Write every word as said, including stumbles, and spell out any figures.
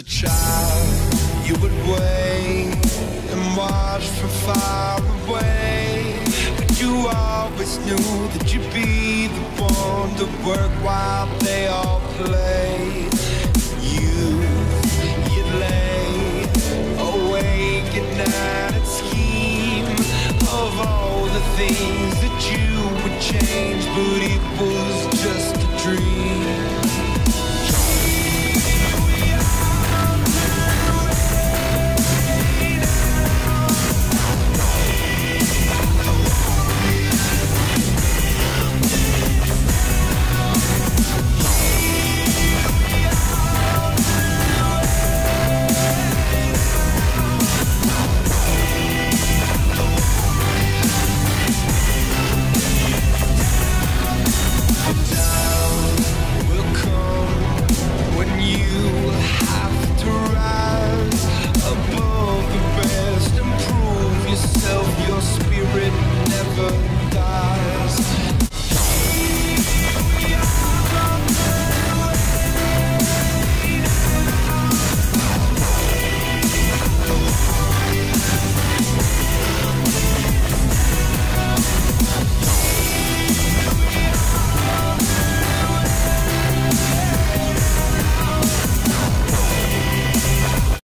child, you would wait and watch from far away, but you always knew that you'd be the one to work while they all play.